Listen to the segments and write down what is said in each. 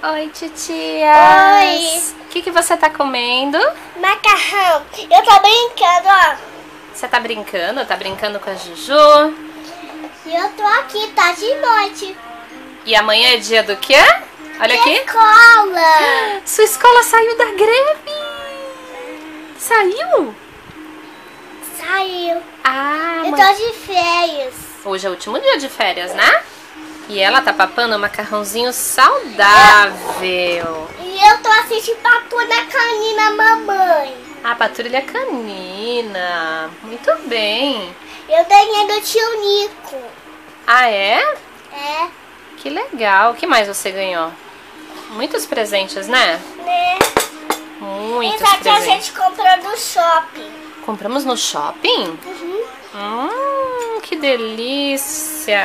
Oi, titias! Oi! O que você tá comendo? Macarrão. Eu tô brincando, ó. Você tá brincando? Tá brincando com a Juju? E eu tô aqui, tá de noite. E amanhã é dia do quê? Olha De aqui. escola. Sua escola saiu da greve! Saiu? Saiu. Ah, Eu tô de férias. hoje é o último dia de férias, né? E ela tá papando um macarrãozinho saudável. E eu tô assistindo Patrulha Canina, mamãe. A Patrulha Canina. Muito bem. Eu ganhei do tio Nico. Ah, é? É, Que legal. O que mais você ganhou? Muitos presentes, né? né? Muitos Isso aqui a presentes. gente comprou no shopping. Compramos no shopping? Que delícia!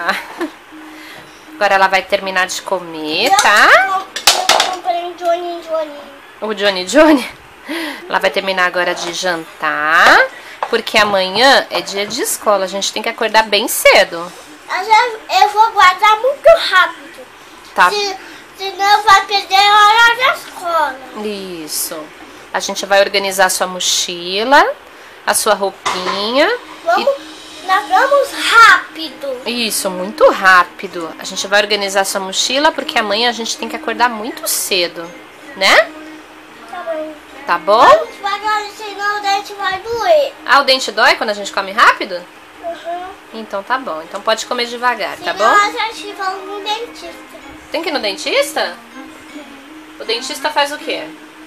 Agora ela vai terminar de comer, tá? Eu comprei um Johnny Johnny. O Johnny. Ela vai terminar agora de jantar, porque amanhã é dia de escola. A gente tem que acordar bem cedo. Eu vou guardar muito rápido. Tá? Senão vai perder a hora da escola. Isso. A gente vai organizar a sua mochila, a sua roupinha. Nós vamos rápido. Isso, muito rápido. A gente vai organizar a sua mochila, porque amanhã a gente tem que acordar muito cedo, né? Tá bom. Tá bom? Vamos devagar, senão o dente vai doer. Ah, o dente dói quando a gente come rápido? Uhum. Então tá bom. Então pode comer devagar, tá Senão bom? a gente vai no dentista. Tem que ir no dentista? O dentista faz o quê?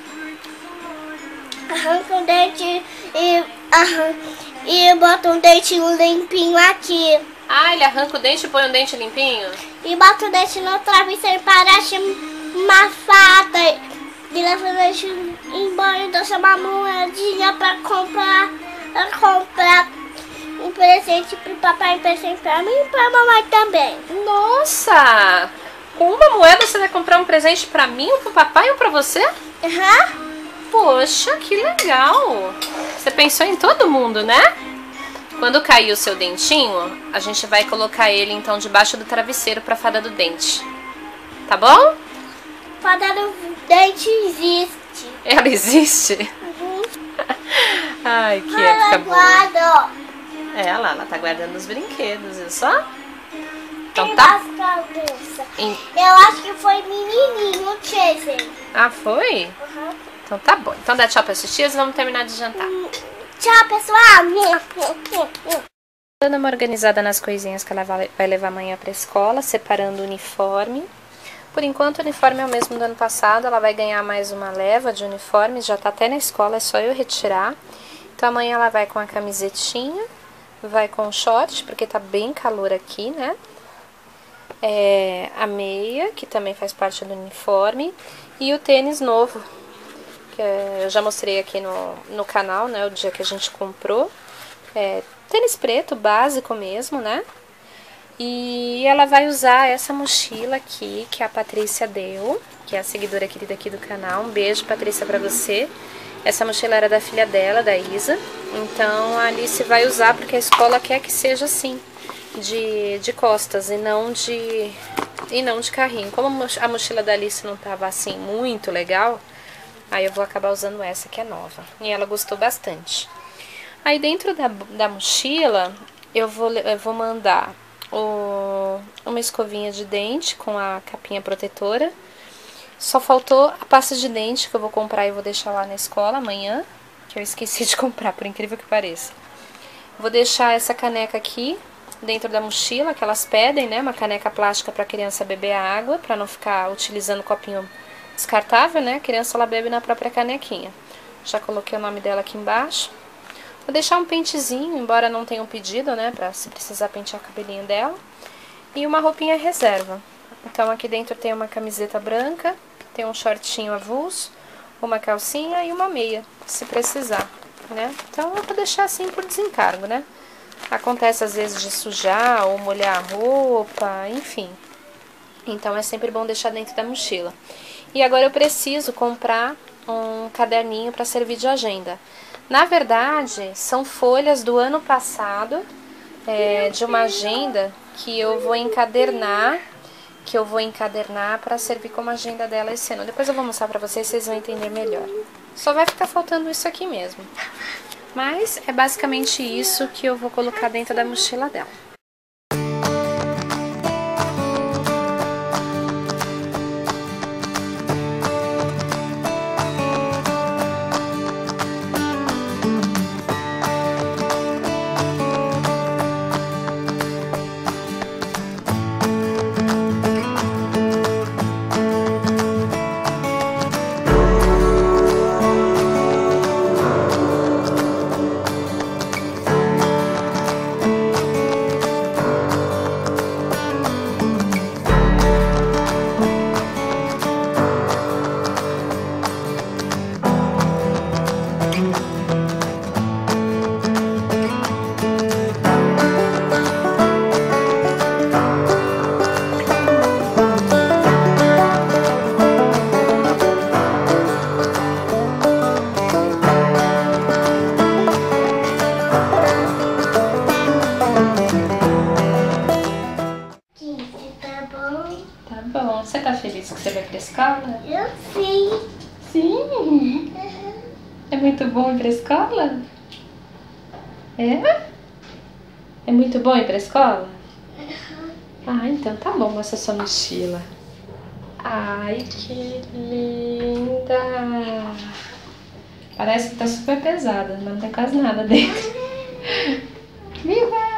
Arranca o dente e bota um dentinho limpinho aqui. Ah, ele arranca o dente e põe um dente limpinho? E bota o dente no travesseiro, parece uma fada. E leva o dente embora e deixa uma moedinha pra comprar um presente pro papai, um presente pra mim e pra mamãe também. Nossa! Com uma moeda você vai comprar um presente pra mim, um pro papai e um pra você? Aham. Poxa, que legal! Você pensou em todo mundo, né? Quando cair o seu dentinho, a gente vai colocar ele então debaixo do travesseiro pra fada do dente. Tá bom? Fada do dente existe. Ela existe? Uhum. Ai, que época Ela boa. guarda, ó. Ela tá guardando os brinquedos, viu só? Então Tem tá. das cabeças. Eu acho que foi menininho, o Chaser. Ah, foi? Uhum. Então tá bom. Então dá tchau pras tias e vamos terminar de jantar. Tchau, pessoal. Dando uma organizada nas coisinhas que ela vai levar amanhã pra escola, separando o uniforme. Por enquanto o uniforme é o mesmo do ano passado, ela vai ganhar mais uma leva de uniformes, já tá até na escola, é só eu retirar. Então amanhã ela vai com a camisetinha, vai com short, porque tá bem calor aqui, né? A meia, que também faz parte do uniforme, e o tênis novo, que eu já mostrei aqui no canal, né, o dia que a gente comprou. Tênis preto, básico mesmo, né? E ela vai usar essa mochila aqui, que a Patrícia deu, que é a seguidora querida aqui do canal. Um beijo, Patrícia, pra você. Essa mochila era da filha dela, da Isa. Então a Alice vai usar porque a escola quer que seja assim, de costas e não de carrinho. Como a mochila da Alice não tava assim muito legal, aí eu vou acabar usando essa que é nova. E ela gostou bastante. Aí dentro da mochila eu vou mandar uma escovinha de dente com a capinha protetora. Só faltou a pasta de dente que eu vou comprar e vou deixar lá na escola amanhã, que eu esqueci de comprar, por incrível que pareça. Vou deixar essa caneca aqui dentro da mochila, que elas pedem, né? Uma caneca plástica para a criança beber a água, para não ficar utilizando copinho descartável, né? A criança ela bebe na própria canequinha. Já coloquei o nome dela aqui embaixo. Vou deixar um pentezinho, embora não tenha um pedido, né? Pra se precisar pentear o cabelinho dela. E uma roupinha reserva. Então aqui dentro tem uma camiseta branca, tem um shortinho avulso, uma calcinha e uma meia, se precisar, né? Então eu vou deixar assim por desencargo, né? Acontece às vezes de sujar ou molhar a roupa, enfim. Então é sempre bom deixar dentro da mochila. E agora eu preciso comprar um caderninho para servir de agenda. Na verdade, são folhas do ano passado, de uma agenda que eu vou encadernar que eu vou encadernar para servir como agenda dela esse ano. Depois eu vou mostrar para vocês, vocês vão entender melhor. Só vai ficar faltando isso aqui mesmo. Mas é basicamente isso que eu vou colocar dentro da mochila dela. Você tá feliz que você vai pra escola? Eu sim. Sim? Uhum. É muito bom ir pra escola? É? É muito bom ir pra escola? Uhum. Ah, então tá bom essa sua mochila. Ai, que linda! Parece que tá super pesada, mas não tem quase nada dentro. Viva!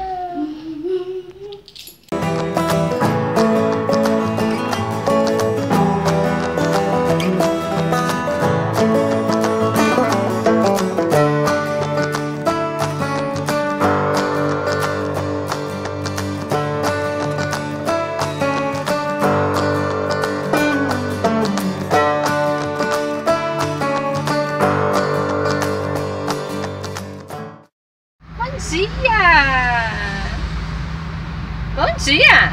Bom dia!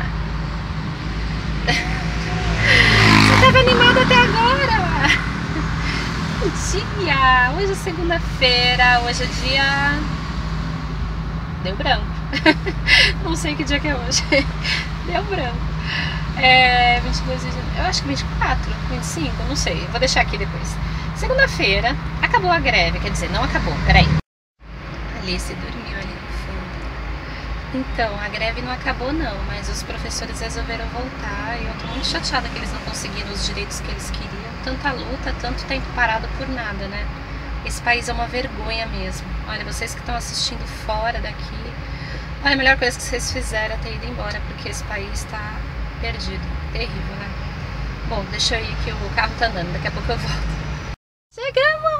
Você estava animada até agora! Bom dia! Hoje é segunda-feira, hoje é dia... Deu branco. Não sei que dia que é hoje. Deu branco. 22 de janeiro, eu acho que 24, 25, não sei. Vou deixar aqui depois. Segunda-feira, acabou a greve, quer dizer, não acabou, peraí. Alice dormiu ali no fundo. Então, a greve não acabou não, mas os professores resolveram voltar e eu tô muito chateada que eles não conseguiram os direitos que eles queriam. Tanta luta, tanto tempo parado por nada, né? Esse país é uma vergonha mesmo. Olha, vocês que estão assistindo fora daqui, olha, a melhor coisa que vocês fizeram é ter ido embora, porque esse país tá perdido. Terrível, né? Bom, deixa eu ir que o carro tá andando, daqui a pouco eu volto. Chegamos!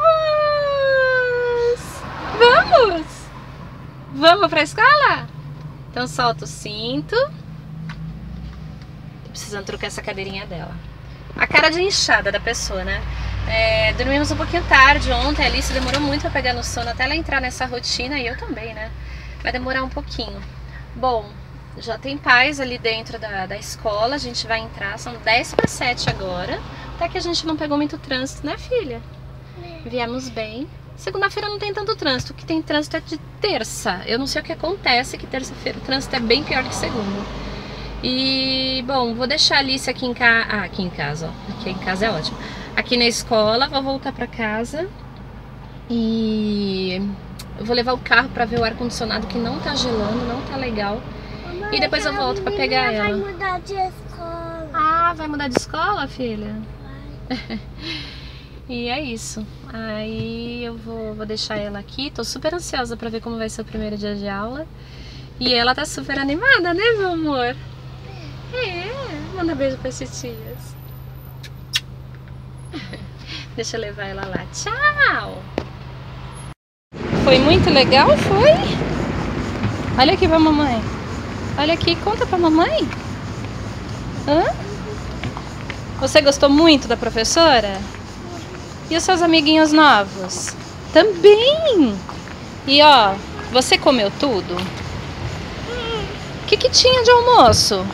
Vamos! Vamos pra escola? Então solta o cinto. Tô precisando trocar essa cadeirinha dela. A cara de inchada da pessoa, né? Dormimos um pouquinho tarde ontem. A Alice demorou muito pra pegar no sono até ela entrar nessa rotina. E eu também, né? Vai demorar um pouquinho. Bom, já tem pais ali dentro da escola. A gente vai entrar, são 10:07 agora. Até que a gente não pegou muito trânsito, né, filha? Viemos bem. Segunda-feira não tem tanto trânsito. O que tem trânsito é de terça. Eu não sei o que acontece, que terça-feira o trânsito é bem pior que segunda. E, bom, vou deixar a Alice aqui em casa. Ah, aqui em casa, ó. Aqui em casa é ótimo. Aqui na escola, vou voltar pra casa. E eu vou levar o carro pra ver o ar-condicionado que não tá gelando, não tá legal. E depois eu volto pra pegar ela. Vai mudar de escola. Ah, vai mudar de escola, filha? Vai. E é isso. Aí eu vou deixar ela aqui. Tô super ansiosa pra ver como vai ser o primeiro dia de aula. E ela tá super animada, né, meu amor? Manda beijo pras titias. Deixa eu levar ela lá. Tchau! Foi muito legal, foi? Olha aqui pra mamãe. Olha aqui, conta pra mamãe. Hã? Você gostou muito da professora? E os seus amiguinhos novos? Também! E ó, você comeu tudo? O que tinha de almoço?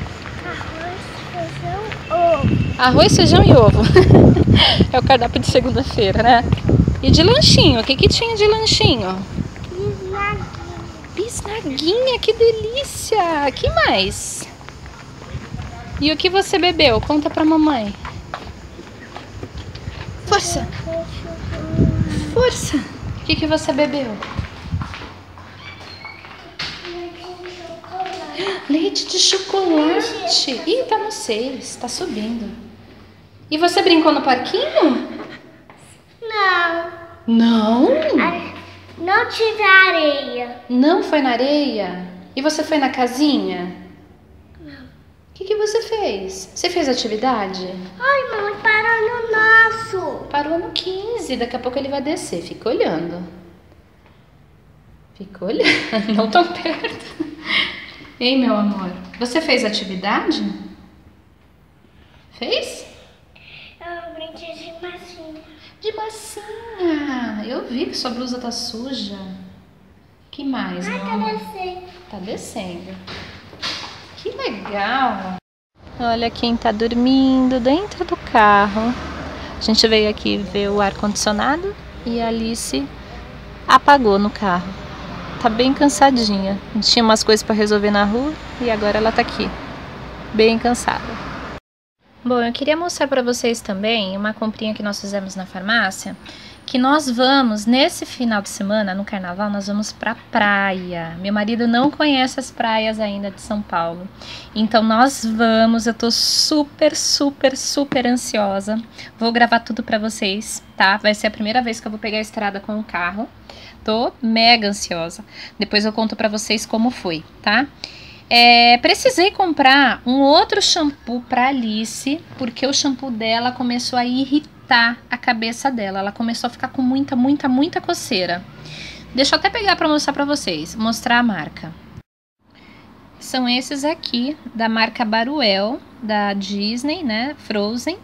Arroz, feijão e ovo. É o cardápio de segunda-feira, né? E de lanchinho, o que tinha de lanchinho? Bisnaguinha, que delícia! Que mais? E o que você bebeu? Conta pra mamãe. Força! Força! O que você bebeu? Leite de chocolate. Ih, tá no 6, tá subindo. E você brincou no parquinho? Não. Não? Não tive areia. Não foi na areia? E você foi na casinha? Não. O que você fez? Você fez atividade? Ai, mamãe, parou no nosso. Parou no 15, daqui a pouco ele vai descer. Fica olhando. Fica olhando, não tão perto. Ei, meu amor, você fez atividade? Fez? Eu brinquei de massinha. De massinha. Eu vi que sua blusa tá suja. Que mais, Ai, meu tá amor? descendo. Tá descendo. Que legal. Olha quem tá dormindo dentro do carro. A gente veio aqui ver o ar-condicionado e a Alice apagou no carro. Tá bem cansadinha. Tinha umas coisas para resolver na rua e agora ela tá aqui, bem cansada. Bom, eu queria mostrar para vocês também uma comprinha que nós fizemos na farmácia, que nós vamos, nesse final de semana, no carnaval, nós vamos pra praia. Meu marido não conhece as praias ainda de São Paulo, então nós vamos, eu tô super ansiosa. Vou gravar tudo pra vocês, tá? Vai ser a primeira vez que eu vou pegar a estrada com o carro. Tô mega ansiosa. Depois eu conto pra vocês como foi, tá? Precisei comprar um outro shampoo pra Alice, porque o shampoo dela começou a irritar a cabeça dela. Ela começou a ficar com muita coceira. Deixa eu até pegar pra mostrar pra vocês. Mostrar a marca. São esses aqui, da marca Baruel, da Disney, né? Frozen.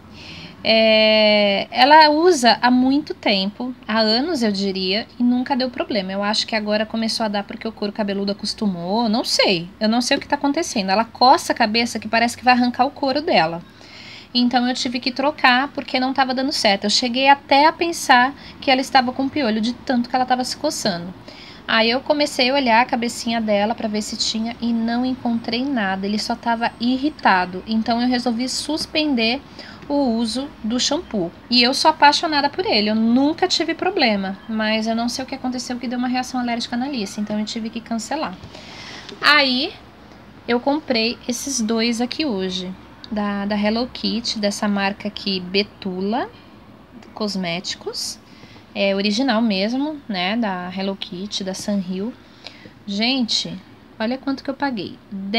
Ela usa há muito tempo, há anos eu diria, e nunca deu problema. Eu acho que agora começou a dar porque o couro cabeludo acostumou, não sei. Eu não sei o que tá acontecendo. Ela coça a cabeça que parece que vai arrancar o couro dela. Então eu tive que trocar porque não tava dando certo. Eu cheguei até a pensar que ela estava com piolho de tanto que ela tava se coçando. Aí eu comecei a olhar a cabecinha dela para ver se tinha e não encontrei nada. Ele só tava irritado. Então eu resolvi suspender o uso do shampoo. E eu sou apaixonada por ele, eu nunca tive problema, mas eu não sei o que aconteceu que deu uma reação alérgica na Alice, então eu tive que cancelar. Aí eu comprei esses dois aqui hoje, da Hello Kitty, dessa marca aqui, Betula Cosméticos, original mesmo, né, da Hello Kitty, da Sanrio. Gente, olha quanto que eu paguei,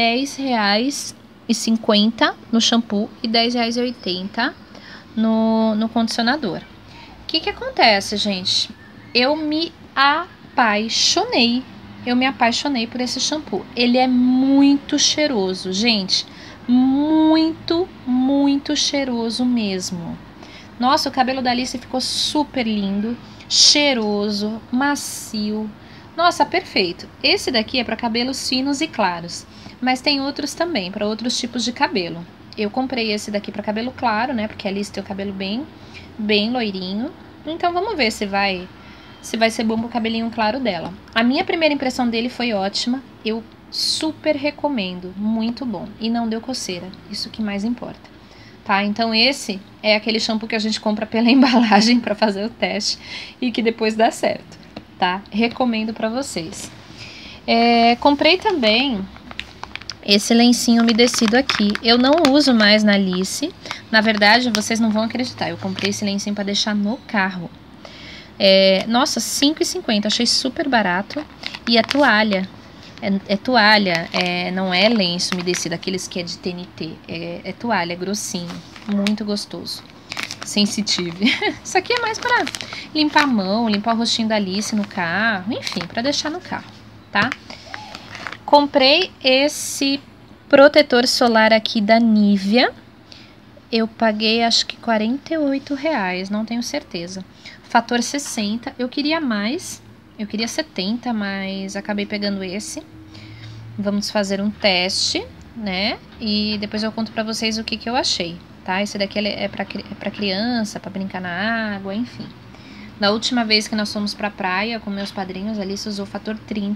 R$10,50 no shampoo e R$10,80 no condicionador. O que acontece, gente? Eu me apaixonei por esse shampoo. Ele é muito cheiroso, gente. Muito cheiroso mesmo. Nossa, o cabelo da Alice ficou super lindo, cheiroso, macio. Nossa, perfeito. Esse daqui é para cabelos finos e claros. Mas tem outros também, para outros tipos de cabelo. Eu comprei esse daqui para cabelo claro, né? Porque a Alice tem o cabelo bem loirinho. Então vamos ver se vai ser bom pro cabelinho claro dela. A minha primeira impressão dele foi ótima. Eu super recomendo, muito bom. E não deu coceira, isso que mais importa. Tá? Então esse é aquele shampoo que a gente compra pela embalagem para fazer o teste e que depois dá certo, tá? Recomendo para vocês. Comprei também esse lencinho umedecido aqui. Eu não uso mais na Alice. Na verdade, vocês não vão acreditar. Eu comprei esse lencinho para deixar no carro. Nossa, R$5,50. Achei super barato. E a toalha. Toalha, não é lenço umedecido, aqueles que é de TNT. É toalha, é grossinho. Muito gostoso. Sensitive. Isso aqui é mais para limpar a mão, limpar o rostinho da Alice no carro. Enfim, para deixar no carro, tá? Comprei esse protetor solar aqui da Nivea. Eu paguei acho que R$48, não tenho certeza. Fator 60, eu queria mais, eu queria 70, mas acabei pegando esse. Vamos fazer um teste, né? E depois eu conto pra vocês o que eu achei, tá? Esse daqui é pra criança, pra brincar na água, enfim. Da última vez que nós fomos pra praia com meus padrinhos, a Alice usou fator 30.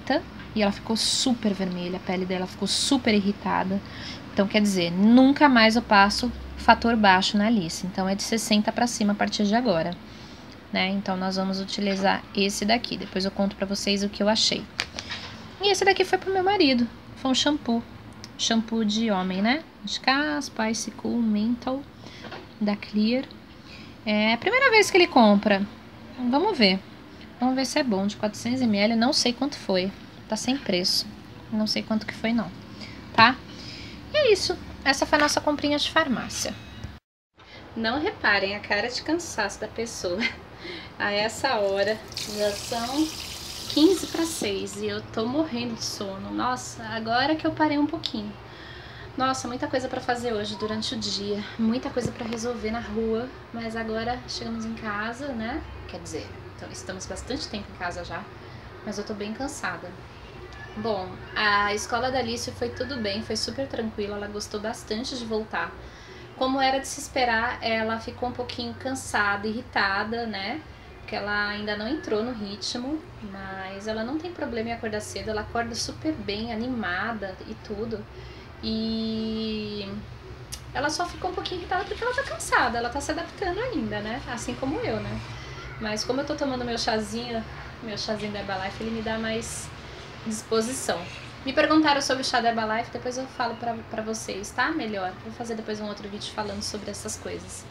e ela ficou super vermelha, a pele dela ficou super irritada. Então, quer dizer, nunca mais eu passo fator baixo na Alice. Então, é de 60 para cima a partir de agora, né? Então, nós vamos utilizar esse daqui. Depois eu conto pra vocês o que eu achei. E esse daqui foi pro meu marido. Foi um shampoo. Shampoo de homem, né? De caspa, Ice Cool, Mental, da Clear. É a primeira vez que ele compra. Vamos ver. Vamos ver se é bom. De 400 ml, não sei quanto foi. Tá sem preço. Não sei quanto que foi, não. Tá? E é isso. Essa foi a nossa comprinha de farmácia. Não reparem a cara de cansaço da pessoa. A essa hora, já são 15 para 6 e eu tô morrendo de sono. Nossa, agora que eu parei um pouquinho. Nossa, muita coisa para fazer hoje durante o dia. Muita coisa para resolver na rua. Mas agora chegamos em casa, né? Quer dizer, então, estamos bastante tempo em casa já. Mas eu tô bem cansada. Bom, a escola da Alice foi tudo bem, foi super tranquila, ela gostou bastante de voltar. Como era de se esperar, ela ficou um pouquinho cansada, irritada, né? Porque ela ainda não entrou no ritmo, mas ela não tem problema em acordar cedo, ela acorda super bem, animada e tudo. E ela só ficou um pouquinho irritada porque ela tá cansada, ela tá se adaptando ainda, né? Assim como eu, né? Mas como eu tô tomando meu chazinho da Herbalife, ele me dá mais disposição. Me perguntaram sobre o chá da Herbalife, depois eu falo pra vocês, tá? Melhor. Vou fazer depois um outro vídeo falando sobre essas coisas.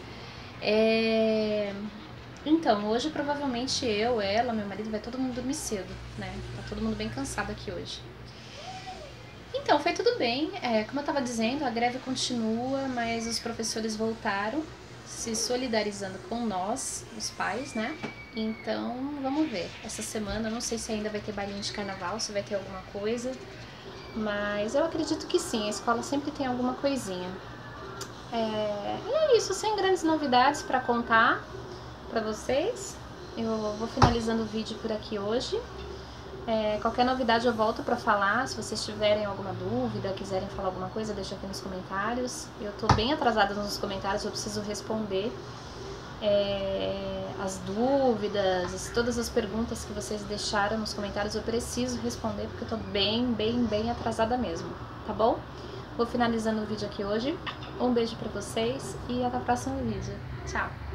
Então, hoje provavelmente eu, ela, meu marido, vai todo mundo dormir cedo, né? Tá todo mundo bem cansado aqui hoje. Então, foi tudo bem. Como eu tava dizendo, a greve continua, mas os professores voltaram se solidarizando com nós, os pais, né? Então, vamos ver. Essa semana, não sei se ainda vai ter bailinho de carnaval, se vai ter alguma coisa. Mas eu acredito que sim, a escola sempre tem alguma coisinha. E é isso, sem grandes novidades para contar para vocês. Eu vou finalizando o vídeo por aqui hoje. Qualquer novidade eu volto para falar. Se vocês tiverem alguma dúvida, quiserem falar alguma coisa, deixa aqui nos comentários. Eu tô bem atrasada nos comentários, eu preciso responder as dúvidas, todas as perguntas que vocês deixaram nos comentários, eu preciso responder porque eu tô bem atrasada mesmo, tá bom? Vou finalizando o vídeo aqui hoje. Um beijo pra vocês e até o próximo vídeo. Tchau!